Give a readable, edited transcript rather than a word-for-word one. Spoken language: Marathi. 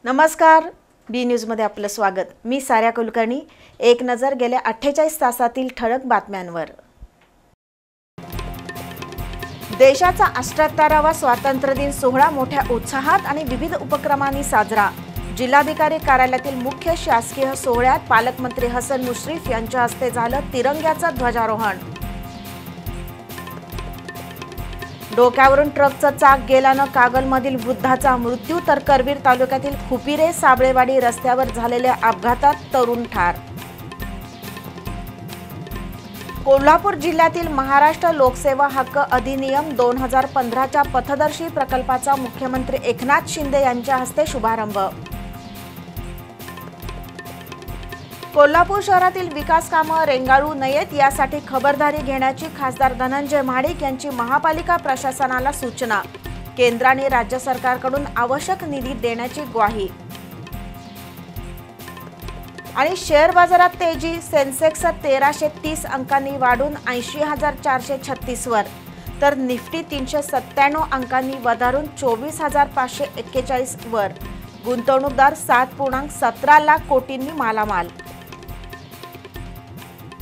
नमस्कार, बी न्यूजमध्ये आपलं स्वागत। मी साऱ्या कुलकर्णी। एक नजर गेल्या 48 तासातील ठळक बातम्यांवर। देशाचा 78वा स्वातंत्र्य दिन सोहळा मोठ्या उत्साहात आणि विविध उपक्रमांनी साजरा। जिल्हाधिकारी कार्यालयातील मुख्य शासकीय सोहळ्यात पालकमंत्री हसन मुश्रीफ यांच्या हस्ते झालं तिरंग्याचं ध्वजारोहण। डोक्यावरून ट्रकचं चाक गेल्यानं कागलमधील वृद्धाचा मृत्यू तर करवीर तालुक्यातील खुपिरे साबळेवाडी रस्त्यावर झालेल्या अपघातात तरुण ठार। कोल्हापूर जिल्ह्यातील महाराष्ट्र लोकसेवा हक्क अधिनियम 2015च्या पथदर्शी प्रकल्पाचा मुख्यमंत्री एकनाथ शिंदे यांच्या हस्ते शुभारंभ। कोल्हापूर शहरातील विकास कामं रेंगाळू नयेत यासाठी खबरदारी घेण्याची खासदार धनंजय महाडिक यांची महापालिका प्रशासनाला सूचना। केंद्राने राज्य सरकारकडून आवश्यक निधी देण्याची ग्वाही। आणि शेअर बाजारात तेजी, सेन्सेक्स 1330 अंकांनी वाढून 80,436 वर, तर निफ्टी 397 अंकांनी वधारून 24,541 वर। गुंतवणूकदार 7.17 लाख कोटींनी मालामाल।